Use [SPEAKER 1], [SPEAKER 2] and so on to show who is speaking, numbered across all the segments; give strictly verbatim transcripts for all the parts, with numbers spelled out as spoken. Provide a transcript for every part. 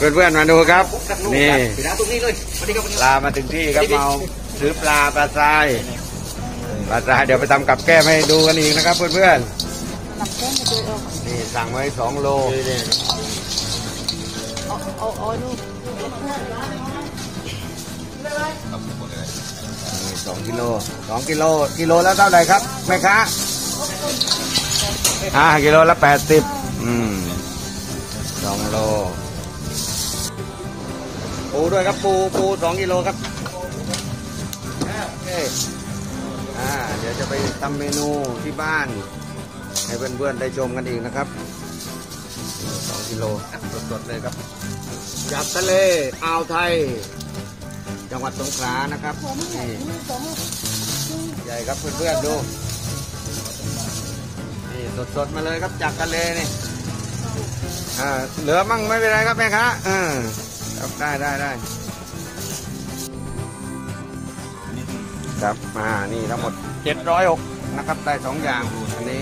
[SPEAKER 1] เพื่อนๆมาดูครับนี่ปลามาถึงที่ครับเราซื้อปลาปลาทรายปลาทรายเดี๋ยวไปทำกับแก้มให้ดูกันอีกนะครับเพื่อนๆนี่สั่งไว้สองโลสองกิโลสองกิโลกิโลแล้วเท่าไหร่ครับแม่ค้าอ่ากิโลละแปดสิบอืมสองโลปูด้วยครับปูปูสองกิโลครับโอเคอ่าเดี๋ยวจะไปทำเมนูที่บ้านให้เพื่อนๆได้ชมกันอีกนะครับสองกิโลสดๆเลยครับจากทะเลอ่าวไทยจังหวัดสงขลานะครับนี่ใหญ่ครับเพื่อนๆดูนี่สดๆมาเลยครับจากทะเลนี่อ่าเหลือมั่งไม่เป็นไรครับแม่ค้าอ่าได้ได้ได้ครับมานี่ทั้งหมดเจ็ดร้อยหกนะครับได้สองอย่างอันนี้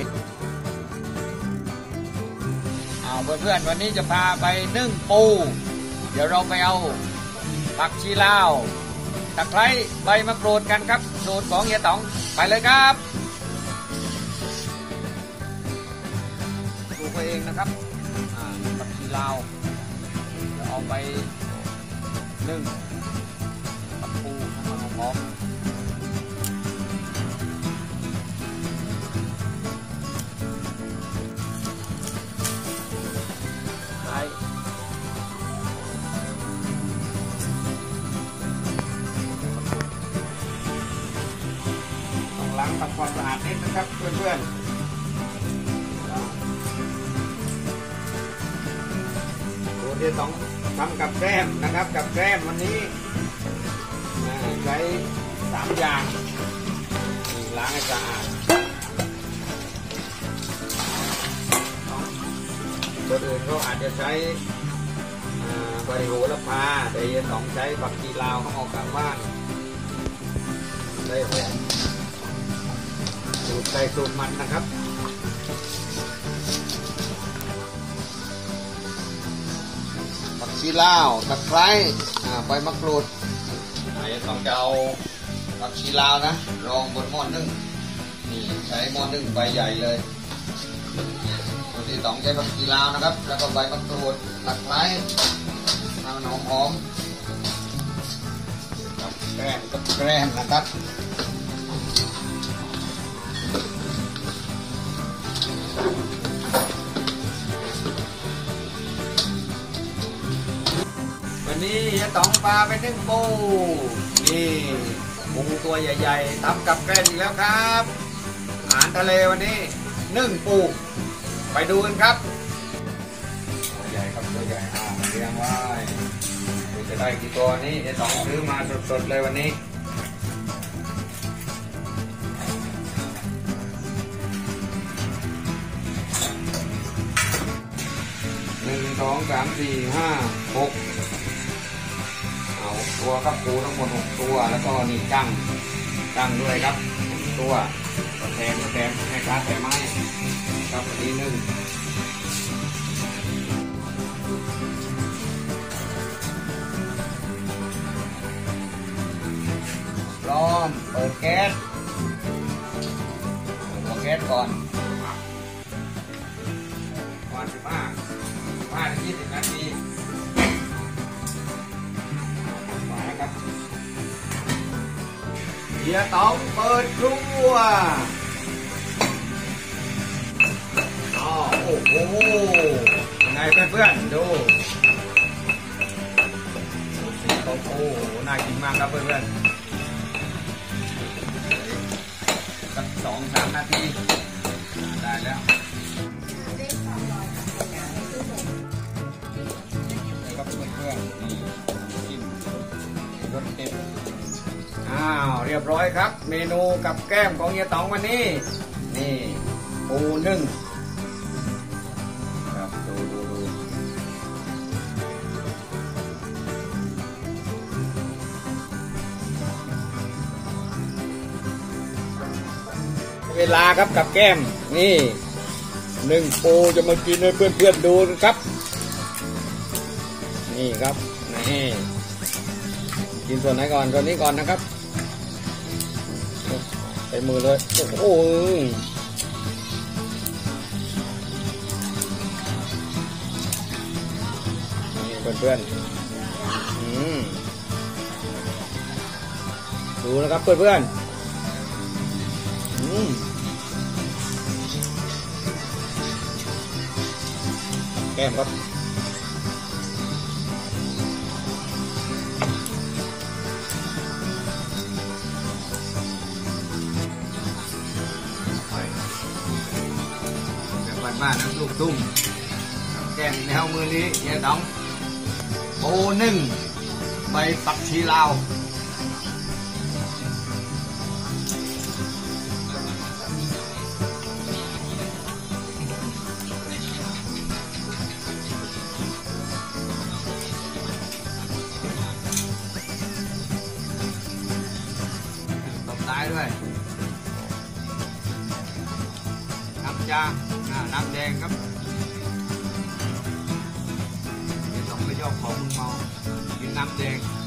[SPEAKER 1] เอาเพื่อนๆวันนี้จะพาไปนึ่งปูเดี๋ยวเราไปเอาผักชีลาวตะไคร้ใบมะกรูดกันครับสูตรของเฮียต๋องไปเลยครับดูตัวเองนะครับผักชีลาวจะเอาไปนึ่งกับปูให้มันหอมใส่ต้องล้างทำความสะอาดนิดนะครับเพื่อนๆตัวที่สองทำกับแกล้มนะครับกับแกล้มวันนี้ใช้สามอย่างล้างให้สะอาดตัวอื่นก็อาจจะใช้ใบโหระพาแต่ยังต้องใช้ผักชีลาวเขาออกกลางบ้านได้หอมสูตรไก่สูตรมันนะครับผักชีลาวตะไคร้ใบมะกรูดอาจจะต้องจะเอาผักชีลาวนะรองบนหม้อนึ่งนี่ใช้หม้อนึ่งใบใหญ่เลยตัวที่สองใช้ผักชีลาวนะครับแล้วก็ใบมะกรูดตะไคร้ให้มันหอมๆกับแกล้มกับแกล้มนะครับวันนี้จะต้องปลาไปนึ่งปูนี่ปูตัวใหญ่ๆทำกับแกล้มอีกแล้วครับอาหารทะเลวันนี้นึ่งปูไปดูกันครับตัวใหญ่ครับตัวใหญ่อ่าเรียงไว้จะได้กี่ตัวนี้จะต้องซื้อมาสดๆเลยวันนี้หนึ่งสองสามสี่ห้าหกเอาตัวครับปูทั้งหมดหกตัวแล้วก็นี่จังจังด้วยครับตัวแถมแถมให้ค้าแถมไม้ครับวันนี้หนึ่งพร้อมเปิดแก๊สเปิดแก๊สก่อนวันสิบห้าสิบห้าถึงยี่สิบนาทีมาครับเฮียต๋องเปิดครัวอ๋อโอ้โหยังไงเพื่อนๆดูโอ้โหน่ากินมากครับเพื่อนๆสักสองสามนาทีได้แล้วครับเพื่อนๆนี่จิ้มรสเต็มอ้าวเรียบร้อยครับเมนูกับแก้มของเฮียต๋องวันนี้นี่ปูนึ่งครับดูดูดูเวลาครับกับแก้มนี่หนึ่งปูจะมากินให้เพื่อนๆดูนะครับนี่ครับนี่กินส่วนไหนก่อนส่วนนี้ก่อนนะครับใส่มือเลยโอ้โหนี่เพื่อนๆอืมดูนะครับเพื่อนๆอืมแก้มครับบ้านน้ำลูกตุ้มแกงแนวมือนี้เฮียดองโอหนึ่งใบปักชีลาวตบท้ายด้วยน้ำจาน้ำแดงครับไม่ต้องไปชอบของมึงเมากินน้ำแดง